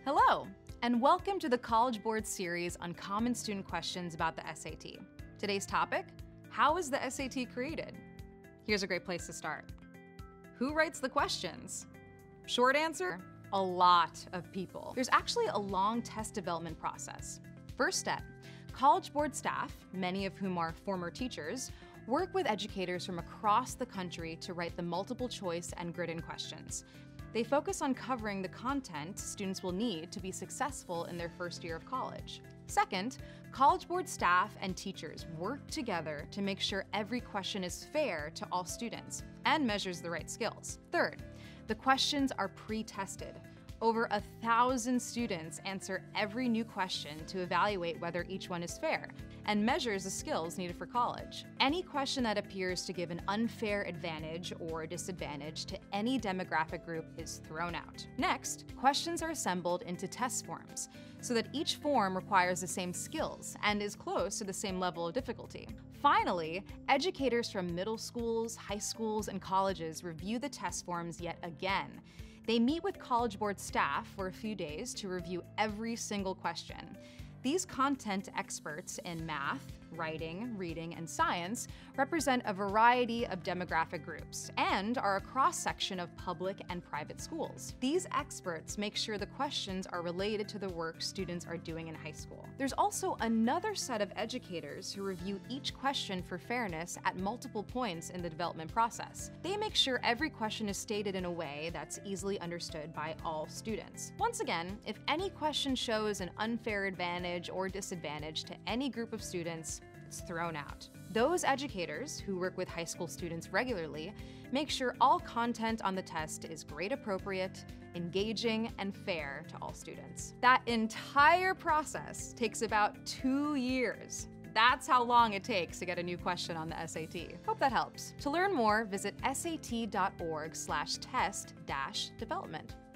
Hello, and welcome to the College Board series on common student questions about the SAT. Today's topic, how is the SAT created? Here's a great place to start. Who writes the questions? Short answer, a lot of people. There's actually a long test development process. First step, College Board staff, many of whom are former teachers, work with educators from across the country to write the multiple choice and grid-in questions. They focus on covering the content students will need to be successful in their first year of college. Second, College Board staff and teachers work together to make sure every question is fair to all students and measures the right skills. Third, the questions are pre-tested. Over 1,000 students answer every new question to evaluate whether each one is fair and measures the skills needed for college. Any question that appears to give an unfair advantage or disadvantage to any demographic group is thrown out. Next, questions are assembled into test forms so that each form requires the same skills and is close to the same level of difficulty. Finally, educators from middle schools, high schools, and colleges review the test forms yet again. They meet with College Board staff for a few days to review every single question. These content experts in math, writing, reading, and science represent a variety of demographic groups and are a cross-section of public and private schools. These experts make sure the questions are related to the work students are doing in high school. There's also another set of educators who review each question for fairness at multiple points in the development process. They make sure every question is stated in a way that's easily understood by all students. Once again, if any question shows an unfair advantage or disadvantage to any group of students, it's thrown out. Those educators who work with high school students regularly make sure all content on the test is grade appropriate, engaging, and fair to all students. That entire process takes about 2 years. That's how long it takes to get a new question on the SAT. Hope that helps. To learn more, visit sat.org/test-development.